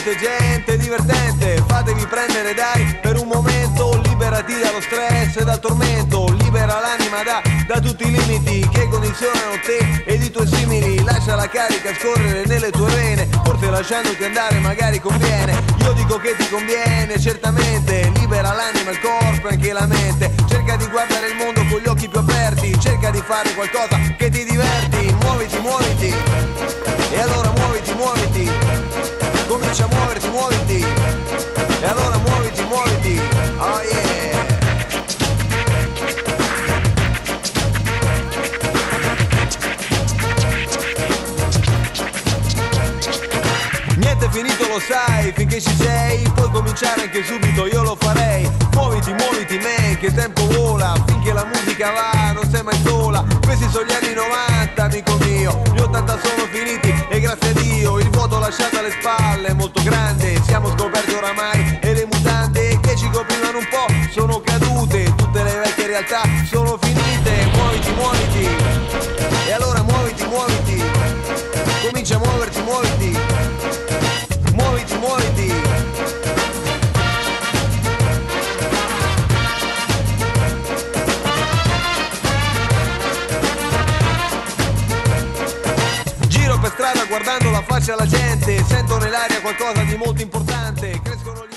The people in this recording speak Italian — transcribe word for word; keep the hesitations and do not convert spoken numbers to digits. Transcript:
siete gente divertente, fatevi prendere dai per un momento, liberati dallo stress e dal tormento, libera l'anima da, da tutti i limiti che condizionano te ed i tuoi simili, lascia la carica scorrere nelle tue vene, forse lasciandoti andare magari conviene, io dico che ti conviene certamente, libera l'anima, il corpo e anche la mente, cerca di guardare il mondo con gli occhi più aperti, cerca di fare qualcosa che ti diverti, muoviti, muoviti, e allora muoviti, muoviti, comincia a muoverti, muoviti, e allora muoviti, muoviti, oh yeah. Niente è finito, lo sai, finché ci sei, puoi cominciare anche subito, io lo farei. Muoviti, muoviti, man, che tempo vola, finché la musica va, non sei mai sola. Questi sono gli anni novanta, amico mio, gli ottanta sono finiti e grazie a Dio il vuoto lasciato alle spalle è molto grande. Siamo scoperti oramai e le mutande che ci coprivano un po' sono cadute, tutte le vecchie realtà sono finite. Muoviti, muoviti, e allora muoviti, muoviti, comincia a muoverti, muoviti, muoviti, muoviti. Giro per strada guardando la faccia alla gente, sento nell'aria qualcosa di molto importante, crescono gli